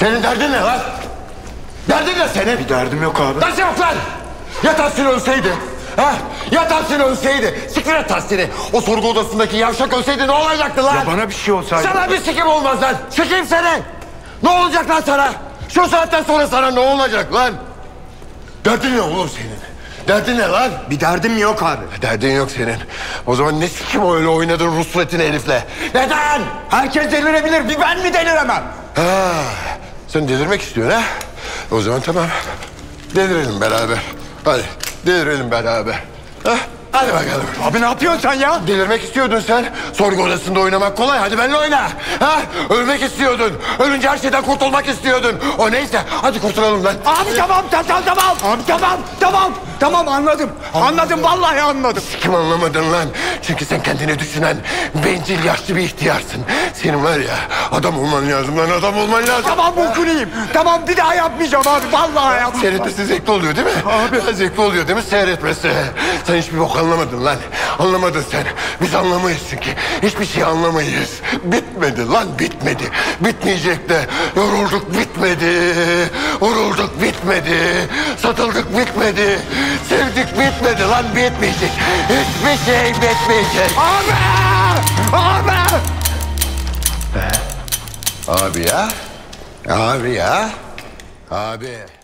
Senin derdin ne lan? Derdin ne senin? Bir derdim yok abi. Nasıl yok lan? Ya Tahsin ölseydi? Ha? Ya Tahsin ölseydi? Siktir et Tahsin'i. O sorgu odasındaki yavşak ölseydi ne olacaktı lan? Ya bana bir şey olsaydı. Sana bir sikim olmaz lan. Sikeyim seni. Ne olacak lan sana? Şu saatten sonra sana ne olacak lan? Derdin ne oğlum senin? Derdin ne lan? Bir derdim yok abi. Derdin yok senin. O zaman ne sikim öyle oynadın Rus ruletini herifle? Neden? Herkes delirebilir. Bir ben mi deliremem? Ha, sen delirmek istiyorsun ha? O zaman tamam. Delirelim beraber. Hadi delirelim beraber. Ha? Hadi bakalım. Abi ne yapıyorsun sen ya? Delirmek istiyordun sen. Sorgu odasında oynamak kolay. Hadi benimle oyna. Ha? Ölmek istiyordun. Ölünce her şeyden kurtulmak istiyordun. O neyse. Hadi kurtulalım lan. Abi tamam. Abi tamam anladım. Anladım vallahi anladım. Kim anlamadın lan? Çünkü sen kendini düşünen bencil yaşlı bir ihtiyarsın. Senin var ya adam olman lazım lan, adam olman lazım. Tamam bokunayım. Tamam bir daha yapmayacağım abi. Vallahi yapmayacağım. Seyretmesi zevkli oluyor değil mi? Abi. Zevkli oluyor değil mi seyretmesi? Sen hiçbir bok anlamadın lan. Anlamadın sen. Biz anlamayız çünkü. Hiçbir şey anlamayız. Bitmedi lan, bitmedi. Bitmeyecek de. Yorulduk, bitmedi. Vurulduk, bitmedi. Satıldık, bitmedi. Sevdik, bitmedi lan, bitmeyecek. Hiçbir şey bitmeyecek. Abi! Abi ya. Abi ya. Abi.